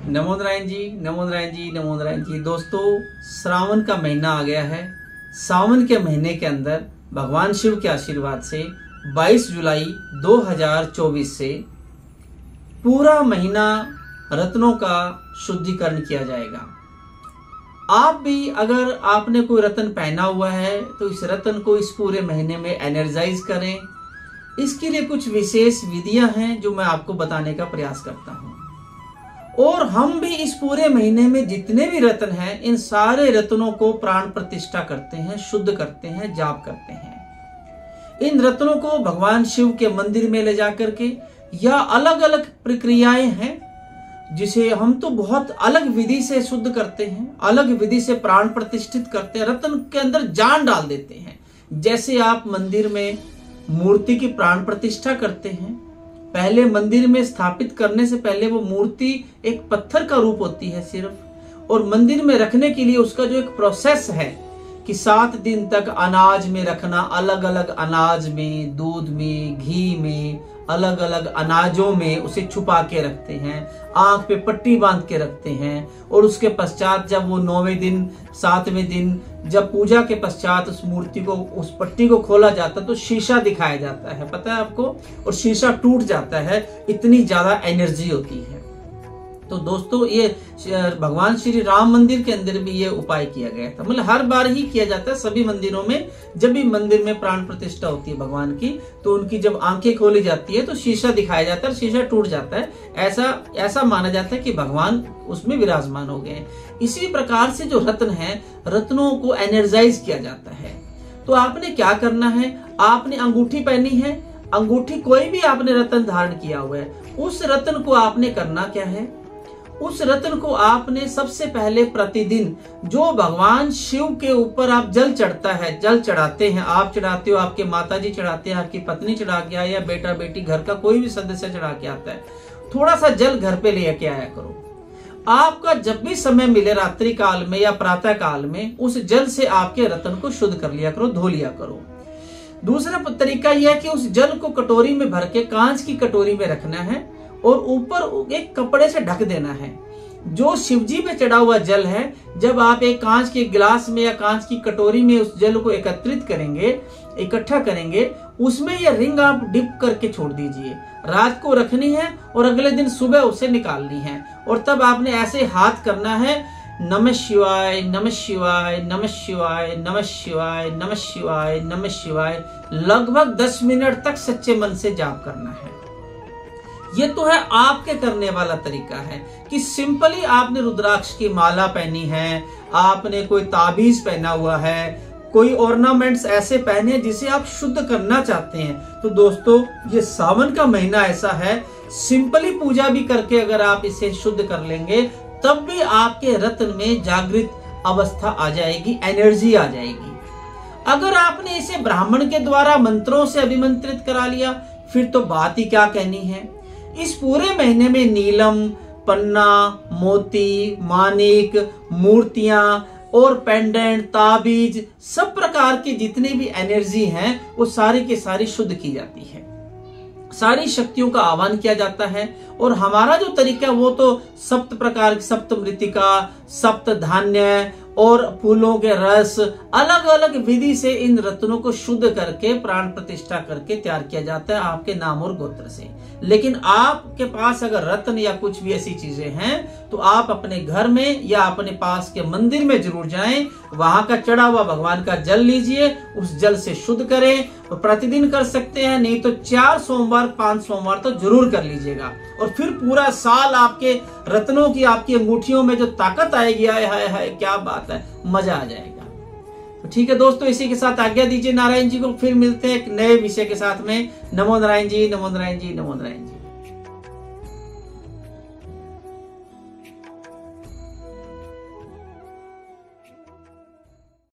नमो नारायण जी, नमो नारायण जी, नमो नारायण जी। दोस्तों, श्रावण का महीना आ गया है। सावन के महीने के अंदर भगवान शिव के आशीर्वाद से 22 जुलाई 2024 से पूरा महीना रत्नों का शुद्धिकरण किया जाएगा। आप भी अगर आपने कोई रत्न पहना हुआ है तो इस रत्न को इस पूरे महीने में एनर्जाइज करें। इसके लिए कुछ विशेष विधियां हैं जो मैं आपको बताने का प्रयास करता हूं। और हम भी इस पूरे महीने में जितने भी रत्न हैं, इन सारे रत्नों को प्राण प्रतिष्ठा करते हैं, शुद्ध करते हैं, जाप करते हैं। इन रत्नों को भगवान शिव के मंदिर में ले जाकर के या अलग अलग प्रक्रियाएं हैं जिसे हम तो बहुत अलग विधि से शुद्ध करते हैं, अलग विधि से प्राण प्रतिष्ठित करते हैं, रत्न के अंदर जान डाल देते हैं। जैसे आप मंदिर में मूर्ति की प्राण प्रतिष्ठा करते हैं, पहले मंदिर में स्थापित करने से पहले वो मूर्ति एक पत्थर का रूप होती है सिर्फ, और मंदिर में रखने के लिए उसका जो एक प्रोसेस है कि 7 दिन तक अनाज में रखना, अलग अलग अनाज में, दूध में, घी में, अलग अलग अनाजों में उसे छुपा के रखते हैं, आंख पे पट्टी बांध के रखते हैं। और उसके पश्चात जब वो 9वें दिन 7वें दिन जब पूजा के पश्चात उस मूर्ति को, उस पट्टी को खोला जाता है तो शीशा दिखाया जाता है, पता है आपको, और शीशा टूट जाता है, इतनी ज्यादा एनर्जी होती है। तो दोस्तों, ये भगवान श्री राम मंदिर के अंदर भी ये उपाय किया गया था। मतलब हर बार ही किया जाता है सभी मंदिरों में। जब भी मंदिर में प्राण प्रतिष्ठा होती है भगवान की, तो उनकी जब आंखें खोली जाती है तो शीशा दिखाया जाता है, शीशा टूट जाता है। ऐसा माना जाता है कि भगवान उसमें विराजमान हो गए। इसी प्रकार से जो रत्न है, रत्नों को एनर्जाइज किया जाता है। तो आपने क्या करना है, आपने अंगूठी पहनी है, अंगूठी कोई भी आपने रत्न धारण किया हुआ है, उस रत्न को आपने करना क्या है, उस रत्न को आपने सबसे पहले प्रतिदिन जो भगवान शिव के ऊपर आप जल चढ़ता है, जल चढ़ाते हैं, आप चढ़ाते हो, आपके माताजी चढ़ाते हैं, आपकी पत्नी चढ़ा के आए, या बेटा बेटी घर का कोई भी सदस्य चढ़ा के आता है, थोड़ा सा जल घर पे लेके आया करो। आपका जब भी समय मिले, रात्रि काल में या प्रातः काल में, उस जल से आपके रत्न को शुद्ध कर लिया करो, धो लिया करो। दूसरा तरीका यह है कि उस जल को कटोरी में भर के, कांच की कटोरी में रखना है और ऊपर एक कपड़े से ढक देना है। जो शिवजी पे चढ़ा हुआ जल है, जब आप एक कांच के गिलास में या कांच की कटोरी में उस जल को एकत्रित करेंगे, इकट्ठा करेंगे, उसमें यह रिंग आप डिप करके छोड़ दीजिए। रात को रखनी है और अगले दिन सुबह उसे निकालनी है। और तब आपने ऐसे हाथ करना है, नमः शिवाय, नमः शिवाय, नमः शिवाय, नमः शिवाय, नमः शिवाय, नमः शिवाय, लगभग 10 मिनट तक सच्चे मन से जाप करना है। ये तो है आपके करने वाला तरीका है कि सिंपली आपने रुद्राक्ष की माला पहनी है, आपने कोई ताबीज पहना हुआ है, कोई ऑर्नामेंट्स ऐसे पहने हैं जिसे आप शुद्ध करना चाहते हैं। तो दोस्तों, ये सावन का महीना ऐसा है, सिंपली पूजा भी करके अगर आप इसे शुद्ध कर लेंगे, तब भी आपके रत्न में जागृत अवस्था आ जाएगी, एनर्जी आ जाएगी। अगर आपने इसे ब्राह्मण के द्वारा मंत्रों से अभिमंत्रित करा लिया, फिर तो बात ही क्या कहनी है। इस पूरे महीने में नीलम, पन्ना, मोती, मानिक, मूर्तियां और पेंडेंट, ताबीज, सब प्रकार की जितनी भी एनर्जी हैं, वो सारी की सारी शुद्ध की जाती है। सारी शक्तियों का आह्वान किया जाता है। और हमारा जो तरीका है वो तो सप्त प्रकार की, सप्त मृतिका, सप्त धान्य और फूलों के रस, अलग अलग विधि से इन रत्नों को शुद्ध करके प्राण प्रतिष्ठा करके तैयार किया जाता है आपके नाम और गोत्र से। लेकिन आपके पास अगर रत्न या कुछ भी ऐसी चीजें हैं तो आप अपने घर में या अपने पास के मंदिर में जरूर जाएं, वहां का चढ़ा हुआ भगवान का जल लीजिए, उस जल से शुद्ध करें। और प्रतिदिन कर सकते हैं, नहीं तो 4 सोमवार 5 सोमवार तो जरूर कर लीजिएगा। और फिर पूरा साल आपके रत्नों की, आपकी अंगूठियों में जो ताकत आएगी, हाय हाय हाय, क्या बात है, मजा आ जाएगा। तो ठीक है दोस्तों, इसी के साथ आज्ञा दीजिए नारायण जी को। फिर मिलते हैं एक नए विषय के साथ में। नमो नारायण जी, नमो नारायण जी, नमो नारायण जी।